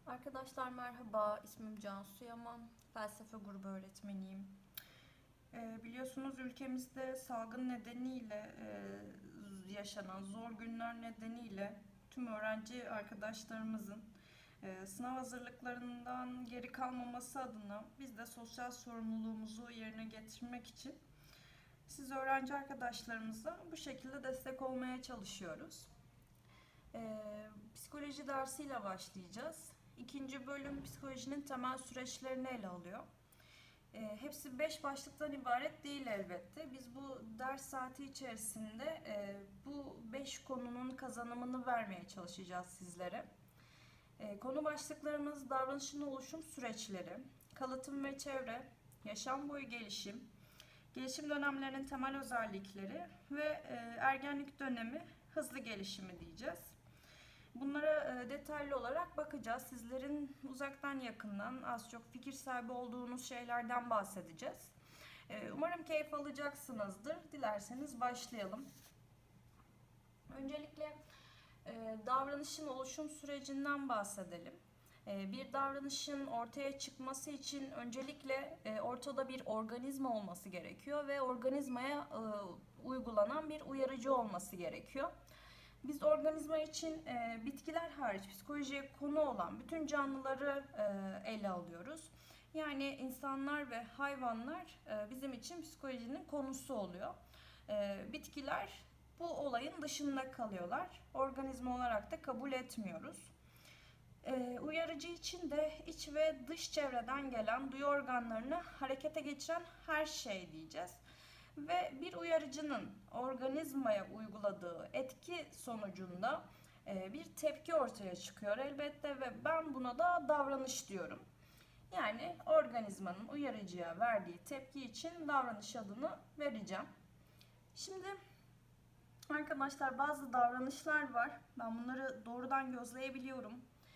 Arkadaşlar merhaba, ismim Cansu Yaman, felsefe grubu öğretmeniyim. Biliyorsunuz ülkemizde salgın nedeniyle yaşanan zor günler nedeniyle tüm öğrenci arkadaşlarımızın sınav hazırlıklarından geri kalmaması adına biz de sosyal sorumluluğumuzu yerine getirmek için siz öğrenci arkadaşlarımıza bu şekilde destek olmaya çalışıyoruz. Psikoloji dersiyle başlayacağız. İkinci bölüm psikolojinin temel süreçlerini ele alıyor. Hepsi 5 başlıktan ibaret değil elbette. Biz bu ders saati içerisinde bu 5 konunun kazanımını vermeye çalışacağız sizlere. Konu başlıklarımız davranışın oluşum süreçleri, kalıtım ve çevre, yaşam boyu gelişim, gelişim dönemlerinin temel özellikleri ve ergenlik dönemi hızlı gelişimi diyeceğiz. Bunlara detaylı olarak bakacağız. Sizlerin uzaktan yakından az çok fikir sahibi olduğunuz şeylerden bahsedeceğiz. Umarım keyif alacaksınızdır. Dilerseniz başlayalım. Öncelikle davranışın oluşum sürecinden bahsedelim. Bir davranışın ortaya çıkması için öncelikle ortada bir organizma olması gerekiyor ve organizmaya uygulanan bir uyarıcı olması gerekiyor. Biz organizma için bitkiler hariç psikolojiye konu olan bütün canlıları ele alıyoruz. Yani insanlar ve hayvanlar bizim için psikolojinin konusu oluyor. Bitkiler bu olayın dışında kalıyorlar. Organizma olarak da kabul etmiyoruz. Uyarıcı için de iç ve dış çevreden gelen duyu organlarını harekete geçiren her şey diyeceğiz. Ve bir uyarıcının organizmaya uyguladığı etki sonucunda bir tepki ortaya çıkıyor elbette ve ben buna da davranış diyorum. Yani organizmanın uyarıcıya verdiği tepki için davranış adını vereceğim. Şimdi arkadaşlar bazı davranışlar var. Ben bunları doğrudan gözleyebiliyorum.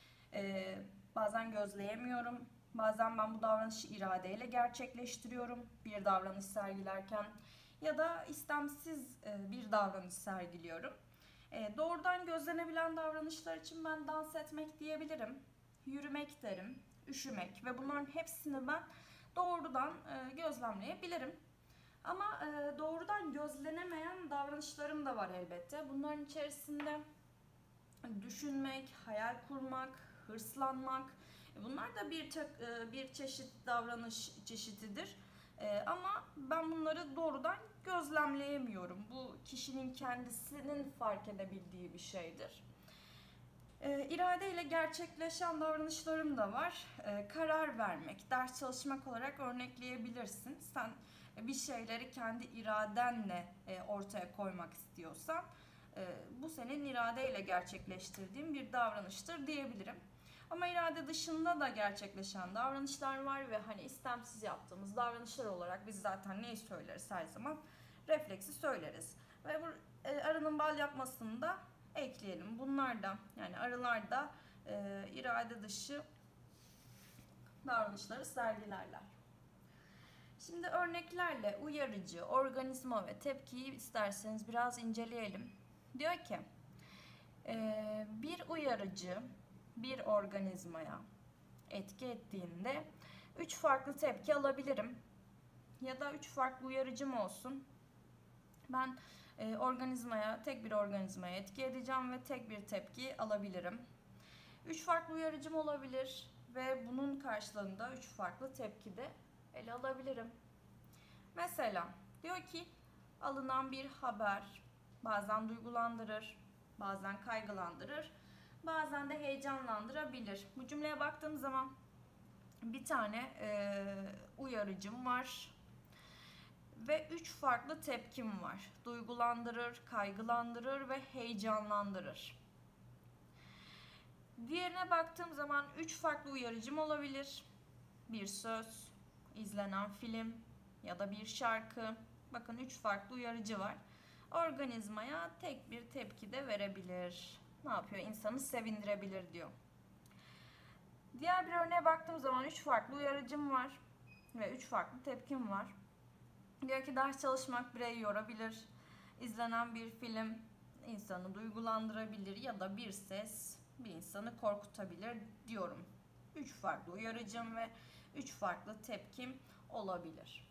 Bazen gözleyemiyorum. Bazen ben bu davranışı iradeyle gerçekleştiriyorum bir davranış sergilerken ya da istemsiz bir davranış sergiliyorum. Doğrudan gözlenebilen davranışlar için ben dans etmek diyebilirim, yürümek derim, üşümek ve bunların hepsini ben doğrudan gözlemleyebilirim. Ama doğrudan gözlenemeyen davranışlarım da var elbette. Bunların içerisinde düşünmek, hayal kurmak, hırslanmak, bunlar da bir çeşit davranış çeşididir. Ama ben bunları doğrudan gözlemleyemiyorum. Bu kişinin kendisinin fark edebildiği bir şeydir. İrade ile gerçekleşen davranışlarım da var. Karar vermek, ders çalışmak olarak örnekleyebilirsin. Sen bir şeyleri kendi iradenle ortaya koymak istiyorsan bu senin iradeyle gerçekleştirdiğin bir davranıştır diyebilirim. Ama irade dışında da gerçekleşen davranışlar var ve hani istemsiz yaptığımız davranışlar olarak biz zaten neyi söyleriz her zaman? Refleksi söyleriz. Ve bu arının bal yapmasını da ekleyelim. Bunlar da yani arılar da irade dışı davranışları sergilerler. Şimdi örneklerle uyarıcı, organizma ve tepkiyi isterseniz biraz inceleyelim. Diyor ki bir uyarıcı bir organizmaya etki ettiğinde 3 farklı tepki alabilirim. Ya da 3 farklı uyarıcım olsun. Ben tek bir organizmaya etki edeceğim ve tek bir tepki alabilirim. 3 farklı uyarıcım olabilir ve bunun karşılığında 3 farklı tepki de ele alabilirim. Mesela diyor ki alınan bir haber bazen duygulandırır, bazen kaygılandırır, bazen de heyecanlandırabilir. Bu cümleye baktığım zaman bir tane uyarıcım var ve 3 farklı tepkim var. Duygulandırır, kaygılandırır ve heyecanlandırır. Diğerine baktığım zaman 3 farklı uyarıcım olabilir. Bir söz, izlenen film ya da bir şarkı. Bakın 3 farklı uyarıcı var. Organizmaya tek bir tepki de verebilir. Ne yapıyor? İnsanı sevindirebilir diyor. Diğer bir örneğe baktığım zaman 3 farklı uyarıcım var ve 3 farklı tepkim var. Diyor ki ders çalışmak bireyi yorabilir. İzlenen bir film insanı duygulandırabilir ya da bir ses bir insanı korkutabilir diyorum. 3 farklı uyarıcım ve 3 farklı tepkim olabilir.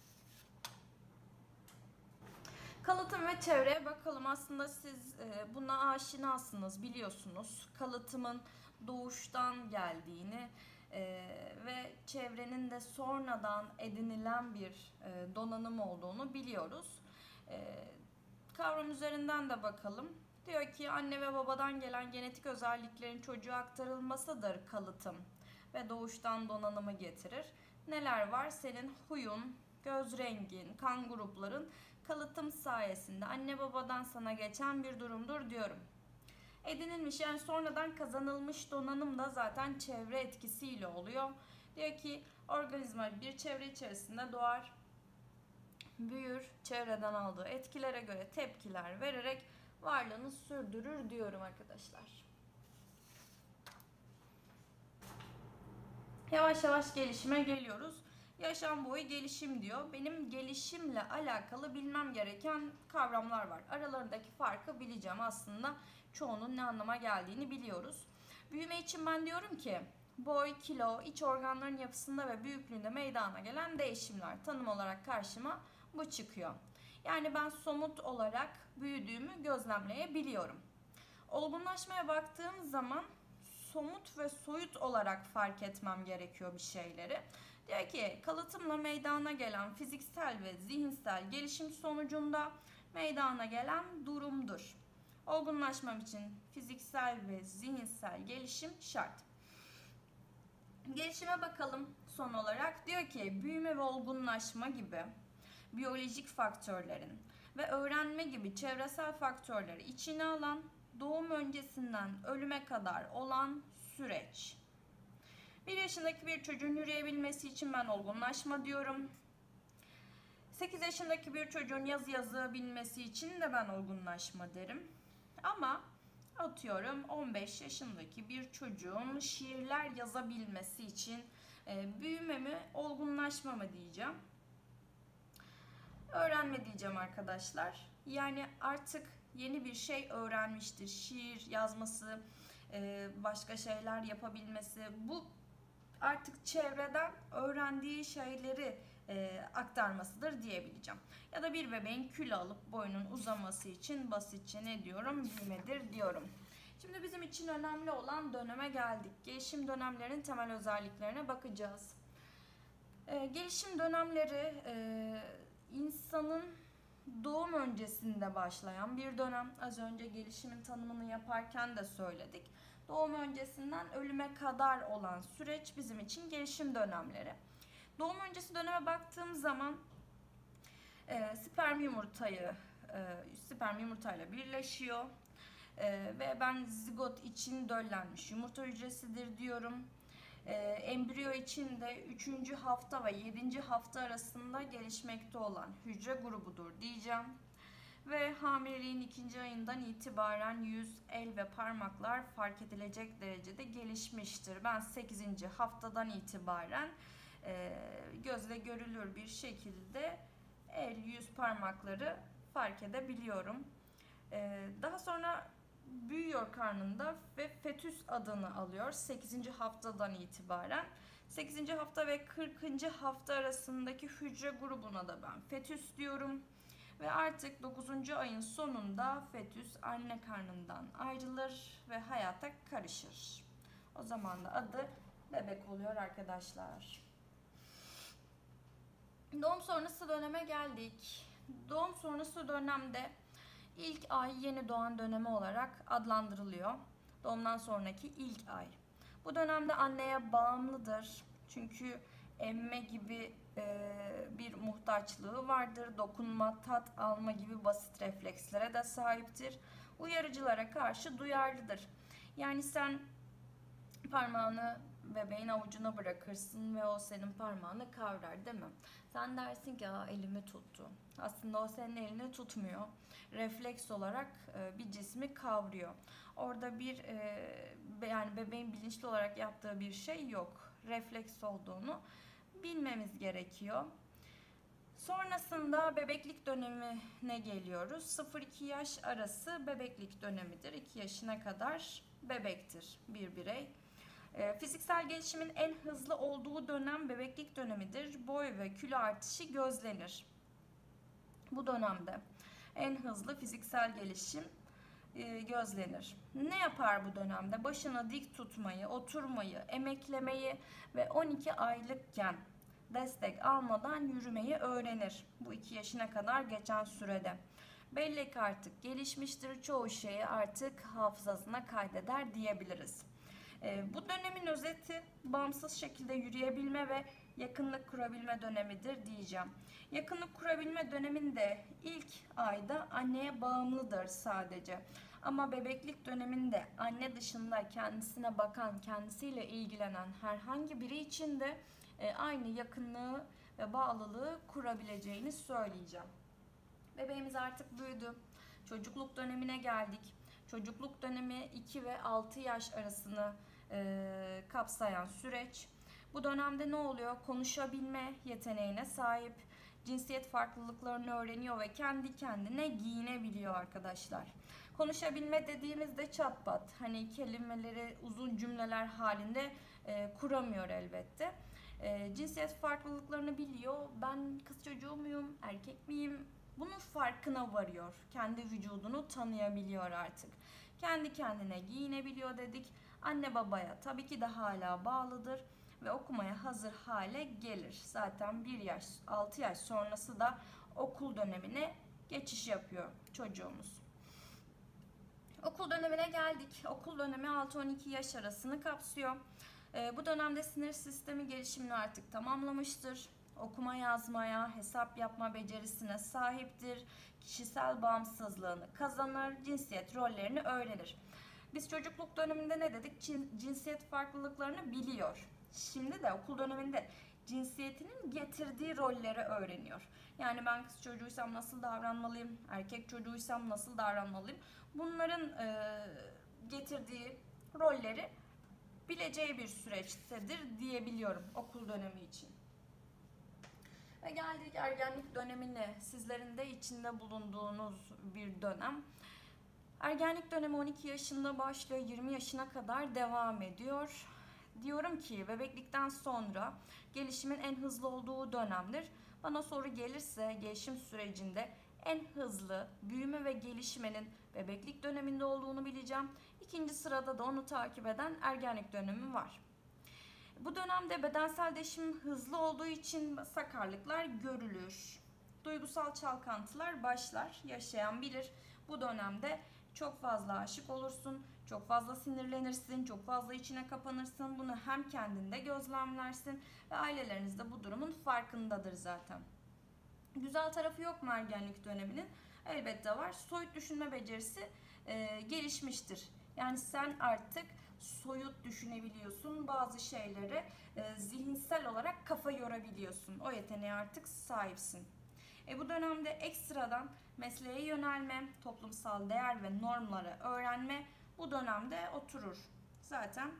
Kalıtım ve çevreye bakalım. Aslında siz buna aşinasınız, biliyorsunuz. Kalıtımın doğuştan geldiğini ve çevrenin de sonradan edinilen bir donanım olduğunu biliyoruz. Kavram üzerinden de bakalım. Diyor ki anne ve babadan gelen genetik özelliklerin çocuğa aktarılmasıdır kalıtım ve doğuştan donanımı getirir. Neler var? Senin huyun, göz rengin, kan grupların kalıtım sayesinde anne babadan sana geçen bir durumdur diyorum. Edinilmiş yani sonradan kazanılmış donanım da zaten çevre etkisiyle oluyor. Diyor ki organizma bir çevre içerisinde doğar, büyür, çevreden aldığı etkilere göre tepkiler vererek varlığını sürdürür diyorum arkadaşlar. Yavaş yavaş gelişime geliyoruz. Yaşam boyu gelişim diyor. Benim gelişimle alakalı bilmem gereken kavramlar var. Aralarındaki farkı bileceğim. Aslında çoğunun ne anlama geldiğini biliyoruz. Büyüme için ben diyorum ki boy, kilo, iç organların yapısında ve büyüklüğünde meydana gelen değişimler. Tanım olarak karşıma bu çıkıyor. Yani ben somut olarak büyüdüğümü gözlemleyebiliyorum. Olgunlaşmaya baktığım zaman somut ve soyut olarak fark etmem gerekiyor bir şeyleri. Diyor ki kalıtımla meydana gelen fiziksel ve zihinsel gelişim sonucunda meydana gelen durumdur. Olgunlaşmam için fiziksel ve zihinsel gelişim şart. Gelişime bakalım son olarak. Diyor ki büyüme ve olgunlaşma gibi biyolojik faktörlerin ve öğrenme gibi çevresel faktörleri içine alan doğum öncesinden ölüme kadar olan süreç. 1 yaşındaki bir çocuğun yürüyebilmesi için ben olgunlaşma diyorum. 8 yaşındaki bir çocuğun yazı yazabilmesi için de ben olgunlaşma derim. Ama atıyorum 15 yaşındaki bir çocuğun şiirler yazabilmesi için büyüme mi, olgunlaşma mı diyeceğim. Öğrenme diyeceğim arkadaşlar. Yani artık yeni bir şey öğrenmiştir. Şiir yazması, başka şeyler yapabilmesi. Bu artık çevreden öğrendiği şeyleri aktarmasıdır diyebileceğim. Ya da bir bebeğin kilo alıp boyunun uzaması için basitçe ne diyorum? Büyümedir diyorum. Şimdi bizim için önemli olan döneme geldik. Gelişim dönemlerinin temel özelliklerine bakacağız. Gelişim dönemleri insanın doğum öncesinde başlayan bir dönem. Az önce gelişimin tanımını yaparken de söyledik. Doğum öncesinden ölüme kadar olan süreç bizim için gelişim dönemleri. Doğum öncesi döneme baktığım zaman sperm yumurtayla birleşiyor ve ben zigot için döllenmiş yumurta hücresidir diyorum. Embriyo için de 3. hafta ve 7. hafta arasında gelişmekte olan hücre grubudur diyeceğim. Ve hamileliğin 2. ayından itibaren yüz, el ve parmaklar fark edilecek derecede gelişmiştir. Ben 8. haftadan itibaren gözle görülür bir şekilde el, yüz parmakları fark edebiliyorum. Daha sonra büyüyor karnında ve fetüs adını alıyor 8. haftadan itibaren. 8. hafta ve 40. hafta arasındaki hücre grubuna da ben fetüs diyorum. Ve artık 9. ayın sonunda fetüs anne karnından ayrılır ve hayata karışır. O zaman da adı bebek oluyor arkadaşlar. Doğum sonrası döneme geldik. Doğum sonrası dönemde ilk ay yeni doğan dönemi olarak adlandırılıyor. Doğumdan sonraki ilk ay. Bu dönemde anneye bağımlıdır. Çünkü emme gibi bir muhtaçlığı vardır. Dokunma, tat alma gibi basit reflekslere de sahiptir. Uyarıcılara karşı duyarlıdır. Yani sen parmağını bebeğin avucuna bırakırsın ve o senin parmağını kavrar, değil mi? Sen dersin ki elimi tuttu. Aslında o senin elini tutmuyor. Refleks olarak bir cismi kavruyor. Orada bir yani bebeğin bilinçli olarak yaptığı bir şey yok. Refleks olduğunu bilmemiz gerekiyor. Sonrasında bebeklik dönemine geliyoruz. 0-2 yaş arası bebeklik dönemidir. 2 yaşına kadar bebektir bir birey. Fiziksel gelişimin en hızlı olduğu dönem bebeklik dönemidir. Boy ve kilo artışı gözlenir. Bu dönemde en hızlı fiziksel gelişim gözlenir. Ne yapar bu dönemde? Başını dik tutmayı, oturmayı, emeklemeyi ve 12 aylıkken destek almadan yürümeyi öğrenir. Bu 2 yaşına kadar geçen sürede. Bellek artık gelişmiştir. Çoğu şeyi artık hafızasına kaydeder diyebiliriz. Bu dönemin özeti bağımsız şekilde yürüyebilme ve yakınlık kurabilme dönemidir diyeceğim. Yakınlık kurabilme döneminde ilk ayda anneye bağımlıdır sadece. Ama bebeklik döneminde anne dışında kendisine bakan, kendisiyle ilgilenen herhangi biri için de aynı yakınlığı ve bağlılığı kurabileceğini söyleyeceğim. Bebeğimiz artık büyüdü. Çocukluk dönemine geldik. Çocukluk dönemi 2 ve 6 yaş arasını kapsayan süreç. Bu dönemde ne oluyor? Konuşabilme yeteneğine sahip, cinsiyet farklılıklarını öğreniyor ve kendi kendine giyinebiliyor arkadaşlar. Konuşabilme dediğimizde çat pat, hani kelimeleri uzun cümleler halinde kuramıyor elbette. Cinsiyet farklılıklarını biliyor. Ben kız çocuğu muyum, erkek miyim? Bunun farkına varıyor. Kendi vücudunu tanıyabiliyor artık. Kendi kendine giyinebiliyor dedik. Anne babaya tabii ki de hala bağlıdır ve okumaya hazır hale gelir. Zaten 1 yaş, 6 yaş sonrası da okul dönemine geçiş yapıyor çocuğumuz. Okul dönemine geldik. Okul dönemi 6-12 yaş arasını kapsıyor. Bu dönemde sinir sistemi gelişimini artık tamamlamıştır. Okuma yazmaya, hesap yapma becerisine sahiptir. Kişisel bağımsızlığını kazanır, cinsiyet rollerini öğrenir. Biz çocukluk döneminde ne dedik? Cinsiyet farklılıklarını biliyor. Şimdi de okul döneminde cinsiyetinin getirdiği rolleri öğreniyor. Yani ben kız çocuğuysam nasıl davranmalıyım, erkek çocuğuysam nasıl davranmalıyım? Bunların getirdiği rolleri bileceği bir süreçtedir diyebiliyorum okul dönemi için. Ve geldik ergenlik dönemine, sizlerin de içinde bulunduğunuz bir dönem. Ergenlik dönemi 12 yaşında başlıyor, 20 yaşına kadar devam ediyor. Diyorum ki bebeklikten sonra gelişimin en hızlı olduğu dönemdir. Bana soru gelirse gelişim sürecinde en hızlı büyüme ve gelişmenin bebeklik döneminde olduğunu bileceğim. İkinci sırada da onu takip eden ergenlik dönemi var. Bu dönemde bedensel değişim hızlı olduğu için sakarlıklar görülür. Duygusal çalkantılar başlar. Yaşayan bilir. Bu dönemde çok fazla aşık olursun, çok fazla sinirlenirsin, çok fazla içine kapanırsın. Bunu hem kendinde gözlemlersin ve aileleriniz de bu durumun farkındadır zaten. Güzel tarafı yok mu ergenlik döneminin? Elbette var. Soyut düşünme becerisi gelişmiştir. Yani sen artık soyut düşünebiliyorsun. Bazı şeyleri zihinsel olarak kafa yorabiliyorsun. O yeteneğe artık sahipsin. Bu dönemde ekstradan mesleğe yönelme, toplumsal değer ve normları öğrenme bu dönemde oturur. Zaten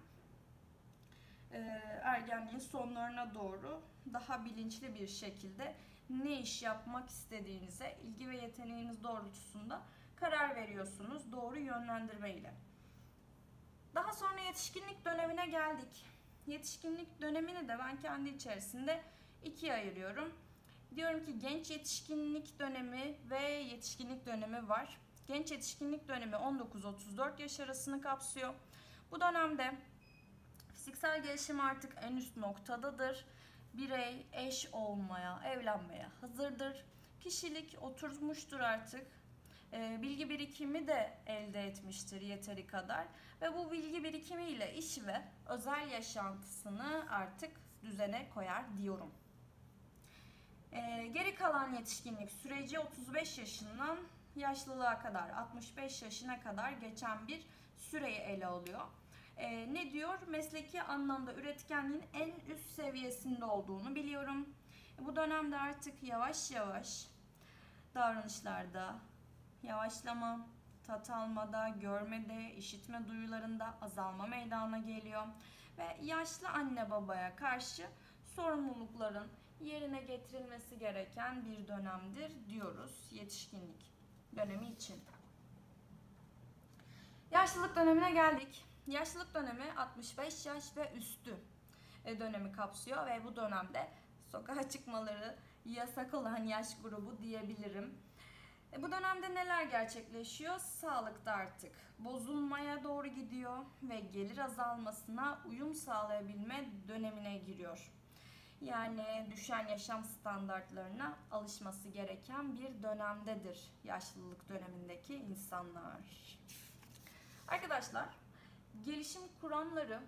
ergenliğin sonlarına doğru daha bilinçli bir şekilde ne iş yapmak istediğinize, ilgi ve yeteneğiniz doğrultusunda karar veriyorsunuz doğru yönlendirmeyle. Daha sonra yetişkinlik dönemine geldik. Yetişkinlik dönemini de ben kendi içerisinde ikiye ayırıyorum. Diyorum ki genç yetişkinlik dönemi ve yetişkinlik dönemi var. Genç yetişkinlik dönemi 19-34 yaş arasını kapsıyor. Bu dönemde fiziksel gelişim artık en üst noktadadır. Birey eş olmaya, evlenmeye hazırdır. Kişilik oturmuştur artık. Bilgi birikimi de elde etmiştir yeteri kadar. Ve bu bilgi birikimiyle iş ve özel yaşantısını artık düzene koyar diyorum. Geri kalan yetişkinlik süreci 35 yaşından yaşlılığa kadar, 65 yaşına kadar geçen bir süreyi ele alıyor. Ne diyor? Mesleki anlamda üretkenliğin en üst seviyesinde olduğunu biliyorum. Bu dönemde artık yavaş yavaş davranışlarda yavaşlama, tat almada, görmede, işitme duyularında azalma meydana geliyor. Ve yaşlı anne babaya karşı sorumlulukların yerine getirilmesi gereken bir dönemdir diyoruz yetişkinlik dönemi için. Yaşlılık dönemine geldik. Yaşlılık dönemi 65 yaş ve üstü dönemi kapsıyor ve bu dönemde sokağa çıkmaları yasak olan yaş grubu diyebilirim. Bu dönemde neler gerçekleşiyor? Sağlıkta artık bozulmaya doğru gidiyor ve gelir azalmasına uyum sağlayabilme dönemine giriyor. Yani düşen yaşam standartlarına alışması gereken bir dönemdedir yaşlılık dönemindeki insanlar. Arkadaşlar, gelişim kuramları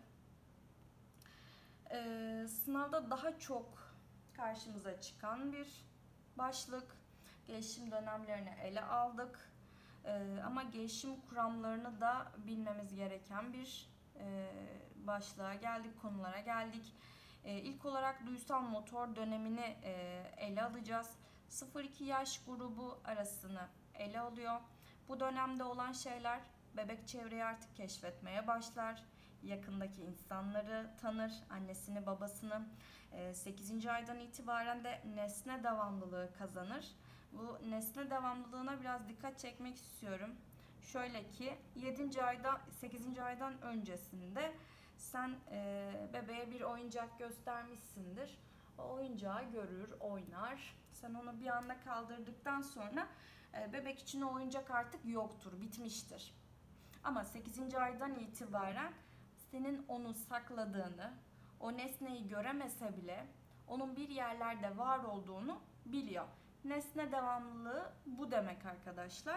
sınavda daha çok karşımıza çıkan bir başlık. Gelişim dönemlerini ele aldık. Ama gelişim kuramlarını da bilmemiz gereken bir başlığa geldik, konulara geldik. İlk olarak duysal motor dönemini ele alacağız. 0-2 yaş grubu arasını ele alıyor. Bu dönemde olan şeyler, bebek çevreyi artık keşfetmeye başlar. Yakındaki insanları tanır, annesini, babasını. 8. aydan itibaren de nesne devamlılığı kazanır. Bu nesne devamlılığına biraz dikkat çekmek istiyorum. Şöyle ki 8. aydan öncesinde sen bebeğe bir oyuncak göstermişsindir. O oyuncağı görür, oynar. Sen onu bir anda kaldırdıktan sonra bebek için o oyuncak artık yoktur, bitmiştir. Ama 8. aydan itibaren senin onu sakladığını, o nesneyi göremese bile onun bir yerlerde var olduğunu biliyor. Nesne devamlılığı bu demek arkadaşlar.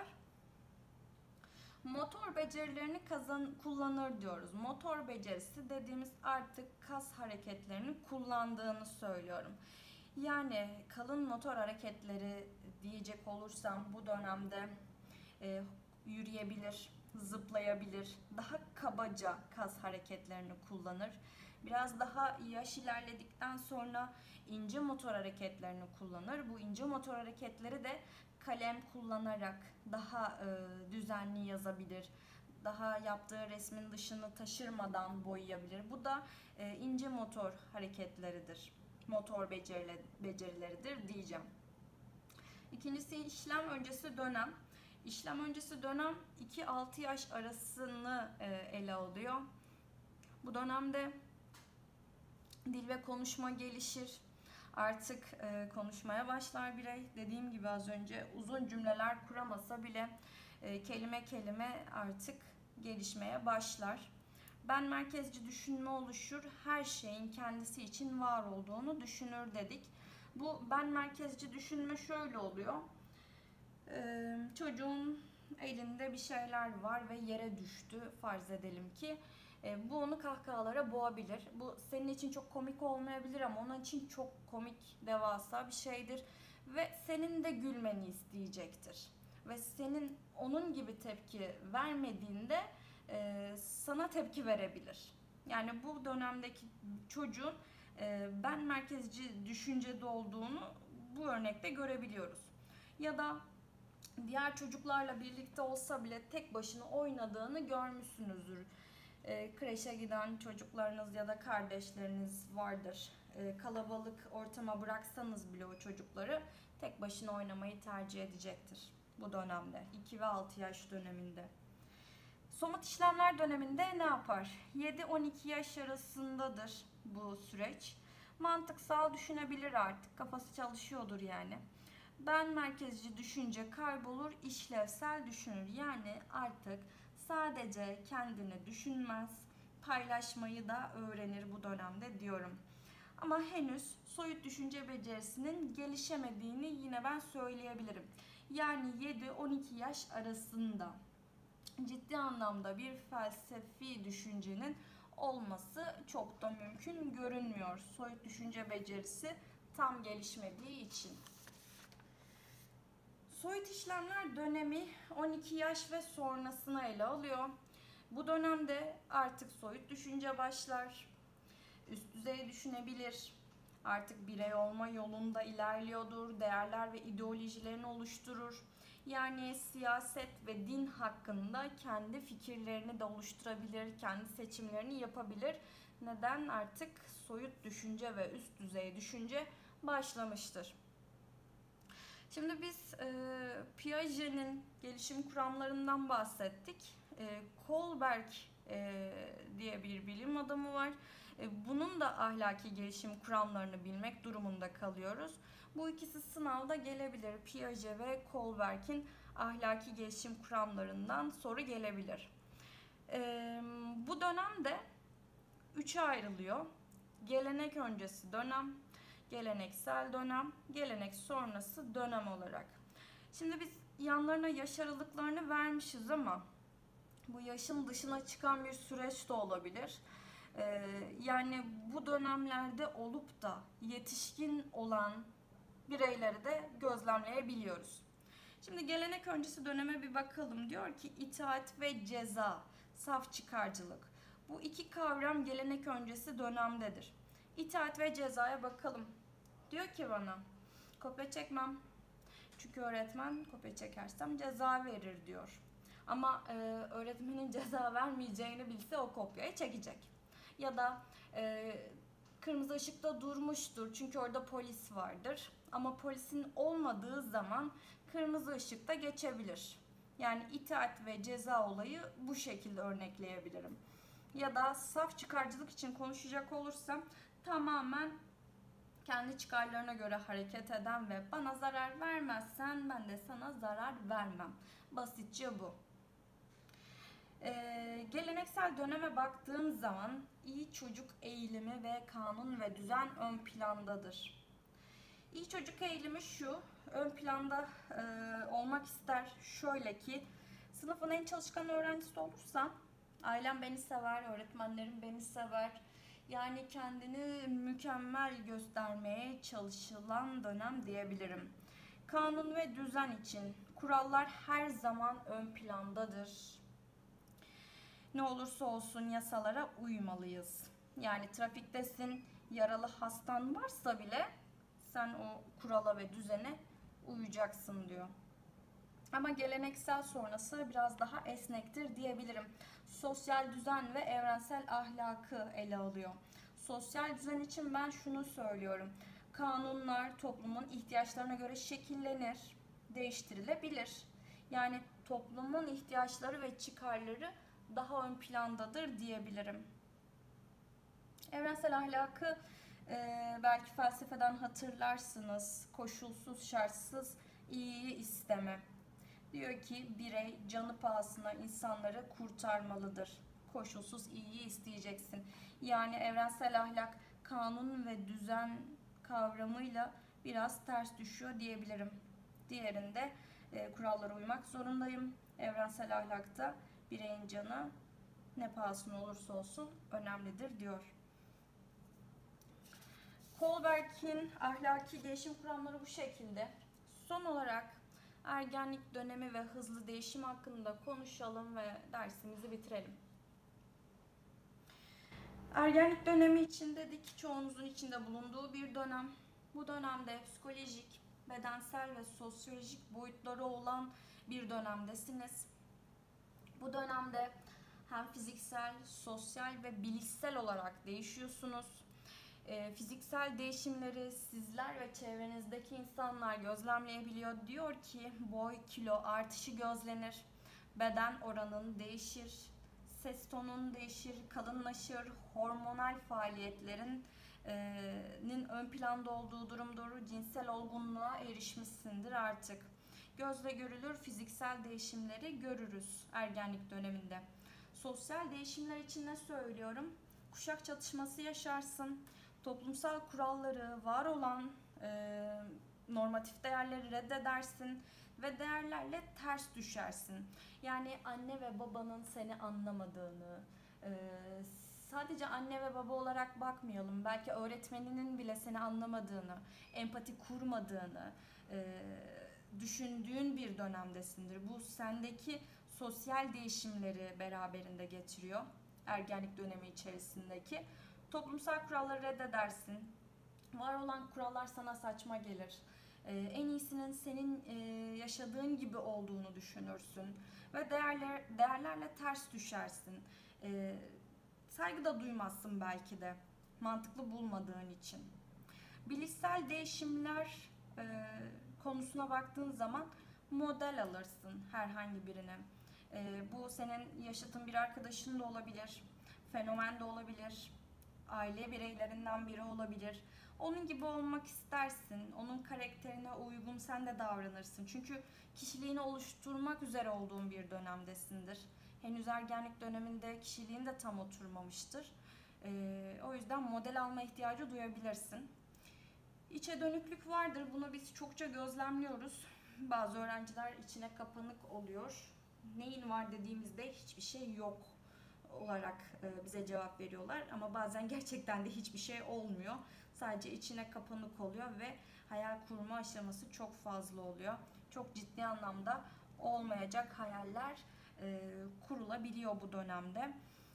Motor becerilerini kullanır diyoruz. Motor becerisi dediğimiz artık kas hareketlerini kullandığını söylüyorum. Yani kalın motor hareketleri diyecek olursam bu dönemde yürüyebilir, zıplayabilir, daha kabaca kas hareketlerini kullanır. Biraz daha yaş ilerledikten sonra ince motor hareketlerini kullanır. Bu ince motor hareketleri de kalem kullanarak daha düzenli yazabilir. Daha yaptığı resmin dışını taşırmadan boyayabilir. Bu da ince motor hareketleridir. Motor becerileridir diyeceğim. İkincisi işlem öncesi dönem. İşlem öncesi dönem 2-6 yaş arasını ele alıyor. Bu dönemde dil ve konuşma gelişir. Artık konuşmaya başlar birey. Dediğim gibi az önce uzun cümleler kuramasa bile kelime kelime artık gelişmeye başlar. Ben merkezci düşünme oluşur. Her şeyin kendisi için var olduğunu düşünür dedik. Bu ben merkezci düşünme şöyle oluyor. Çocuğun elinde bir şeyler var ve yere düştü farz edelim ki. Bu onu kahkahalara boğabilir. Bu senin için çok komik olmayabilir ama onun için çok komik, devasa bir şeydir. Ve senin de gülmeni isteyecektir. Ve senin onun gibi tepki vermediğinde sana tepki verebilir. Yani bu dönemdeki çocuğun ben merkezci düşüncede olduğunu bu örnekte görebiliyoruz. Ya da diğer çocuklarla birlikte olsa bile tek başına oynadığını görmüşsünüzdür. Kreşe giden çocuklarınız ya da kardeşleriniz vardır. Kalabalık ortama bıraksanız bile o çocukları tek başına oynamayı tercih edecektir bu dönemde. 2 ve 6 yaş döneminde. Somut işlemler döneminde ne yapar? 7-12 yaş arasındadır bu süreç. Mantıksal düşünebilir artık. Kafası çalışıyordur yani. Ben merkezci düşünce kaybolur, işlevsel düşünür. Yani artık sadece kendini düşünmez, paylaşmayı da öğrenir bu dönemde diyorum. Ama henüz soyut düşünce becerisinin gelişemediğini yine ben söyleyebilirim. Yani 7-12 yaş arasında ciddi anlamda bir felsefi düşüncenin olması çok da mümkün görünmüyor. Soyut düşünce becerisi tam gelişmediği için. Soyut işlemler dönemi 12 yaş ve sonrasına ele alıyor. Bu dönemde artık soyut düşünce başlar. Üst düzey düşünebilir. Artık birey olma yolunda ilerliyordur. Değerler ve ideolojilerini oluşturur. Yani siyaset ve din hakkında kendi fikirlerini de oluşturabilir. Kendi seçimlerini yapabilir. Neden? Artık soyut düşünce ve üst düzey düşünce başlamıştır. Şimdi biz Piaget'in gelişim kuramlarından bahsettik. Kohlberg diye bir bilim adamı var. Bunun da ahlaki gelişim kuramlarını bilmek durumunda kalıyoruz. Bu ikisi sınavda gelebilir. Piaget ve Kohlberg'in ahlaki gelişim kuramlarından soru gelebilir. Bu dönemde üçe ayrılıyor. Gelenek öncesi dönem, geleneksel dönem, gelenek sonrası dönem olarak. Şimdi biz yanlarına yaş aralıklarını vermişiz ama bu yaşın dışına çıkan bir süreç de olabilir. Yani bu dönemlerde olup da yetişkin olan bireyleri de gözlemleyebiliyoruz. Şimdi gelenek öncesi döneme bir bakalım. Diyor ki itaat ve ceza, saf çıkarcılık. Bu iki kavram gelenek öncesi dönemdedir. İtaat ve cezaya bakalım. Diyor ki bana kopya çekmem. Çünkü öğretmen kopya çekersem ceza verir diyor. Ama öğretmenin ceza vermeyeceğini bilse o kopyayı çekecek. Ya da kırmızı ışıkta durmuştur çünkü orada polis vardır. Ama polisin olmadığı zaman kırmızı ışıkta geçebilir. Yani itaat ve ceza olayı bu şekilde örnekleyebilirim. Ya da saf çıkarcılık için konuşacak olursam tamamen kendi çıkarlarına göre hareket eden ve bana zarar vermezsen ben de sana zarar vermem. Basitçe bu. Geleneksel döneme baktığım zaman iyi çocuk eğilimi ve kanun ve düzen ön plandadır. İyi çocuk eğilimi şu, ön planda olmak ister şöyle ki sınıfın en çalışkan öğrencisi olursam ailem beni sever, öğretmenlerim beni sever. Yani kendini mükemmel göstermeye çalışılan dönem diyebilirim. Kanun ve düzen için kurallar her zaman ön plandadır. Ne olursa olsun yasalara uymalıyız. Yani trafiktesin, yaralı hastan varsa bile sen o kurala ve düzene uyacaksın diyor. Ama geleneksel sonrası biraz daha esnektir diyebilirim. Sosyal düzen ve evrensel ahlakı ele alıyor. Sosyal düzen için ben şunu söylüyorum. Kanunlar toplumun ihtiyaçlarına göre şekillenir, değiştirilebilir. Yani toplumun ihtiyaçları ve çıkarları daha ön plandadır diyebilirim. Evrensel ahlakı belki felsefeden hatırlarsınız. Koşulsuz, şartsız iyiyi isteme. Diyor ki birey canı pahasına insanları kurtarmalıdır. Koşulsuz iyiyi isteyeceksin. Yani evrensel ahlak kanun ve düzen kavramıyla biraz ters düşüyor diyebilirim. Diğerinde kurallara uymak zorundayım. Evrensel ahlakta bireyin canı ne pahasına olursa olsun önemlidir diyor. Kohlberg'in ahlaki gelişim kuramları bu şekilde. Son olarak ergenlik dönemi ve hızlı değişim hakkında konuşalım ve dersimizi bitirelim. Ergenlik dönemi için dedik, çoğunuzun içinde bulunduğu bir dönem. Bu dönemde psikolojik, bedensel ve sosyolojik boyutları olan bir dönemdesiniz. Bu dönemde hem fiziksel, sosyal ve bilişsel olarak değişiyorsunuz. Fiziksel değişimleri sizler ve çevrenizdeki insanlar gözlemleyebiliyor. Diyor ki boy, kilo artışı gözlenir, beden oranın değişir, ses tonun değişir, kalınlaşır, hormonal faaliyetlerin ön planda olduğu durumdur, cinsel olgunluğa erişmişsindir artık. Gözle görülür fiziksel değişimleri görürüz ergenlik döneminde. Sosyal değişimler için ne söylüyorum? Kuşak çatışması yaşarsın. Toplumsal kuralları, var olan normatif değerleri reddedersin ve değerlerle ters düşersin. Yani anne ve babanın seni anlamadığını, sadece anne ve baba olarak bakmayalım. Belki öğretmeninin bile seni anlamadığını, empati kurmadığını düşündüğün bir dönemdesindir. Bu sendeki sosyal değişimleri beraberinde getiriyor ergenlik dönemi içerisindeki. Toplumsal kuralları reddedersin. Var olan kurallar sana saçma gelir. En iyisinin senin yaşadığın gibi olduğunu düşünürsün. Ve değerlerle ters düşersin. Saygı da duymazsın belki de. Mantıklı bulmadığın için. Bilişsel değişimler konusuna baktığın zaman model alırsın herhangi birine. Bu senin yaşadığın bir arkadaşın da olabilir, fenomen de olabilir, aile bireylerinden biri olabilir. Onun gibi olmak istersin, onun karakterine uygun sen de davranırsın. Çünkü kişiliğini oluşturmak üzere olduğun bir dönemdesindir. Henüz ergenlik döneminde kişiliğin de tam oturmamıştır. O yüzden model alma ihtiyacı duyabilirsin. İçe dönüklük vardır. Bunu biz çokça gözlemliyoruz. Bazı öğrenciler içine kapanık oluyor. Neyin var dediğimizde hiçbir şey yok olarak bize cevap veriyorlar. Ama bazen gerçekten de hiçbir şey olmuyor. Sadece içine kapanık oluyor ve hayal kurma aşaması çok fazla oluyor. Çok ciddi anlamda olmayacak hayaller kurulabiliyor bu dönemde.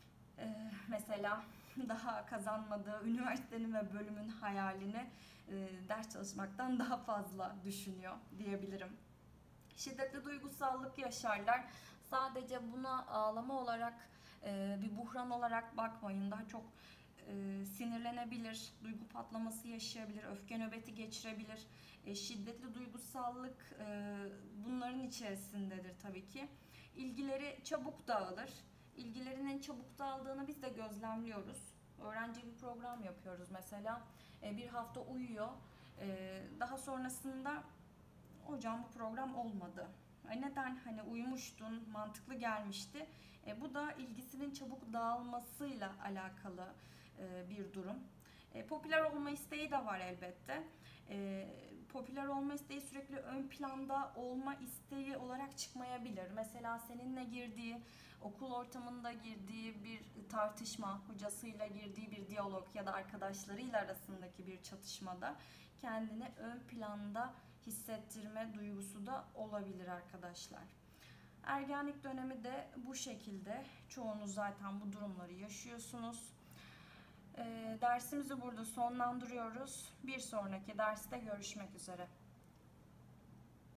Mesela daha kazanmadığı üniversitenin ve bölümün hayalini ders çalışmaktan daha fazla düşünüyor diyebilirim. Şiddetli duygusallık yaşarlar. Sadece buna ağlama olarak, bir buhran olarak bakmayın. Daha çok sinirlenebilir, duygu patlaması yaşayabilir, öfke nöbeti geçirebilir. Şiddetli duygusallık bunların içerisindedir tabii ki. İlgileri çabuk dağılır. İlgilerinin çabuk dağıldığını biz de gözlemliyoruz. Öğrenci bir program yapıyoruz mesela. Bir hafta uyuyor. Daha sonrasında hocam bu program olmadı. Neden? Hani uyumuştun, mantıklı gelmişti. Bu da ilgisinin çabuk dağılmasıyla alakalı bir durum. Popüler olma isteği de var elbette. Popüler olma isteği sürekli ön planda olma isteği olarak çıkmayabilir. Mesela seninle girdiği, okul ortamında girdiği bir tartışma, hocasıyla girdiği bir diyalog ya da arkadaşlarıyla arasındaki bir çatışmada kendini ön planda hissettirme duygusu da olabilir arkadaşlar. Ergenlik dönemi de bu şekilde. Çoğunuz zaten bu durumları yaşıyorsunuz. Dersimizi burada sonlandırıyoruz. Bir sonraki derste görüşmek üzere.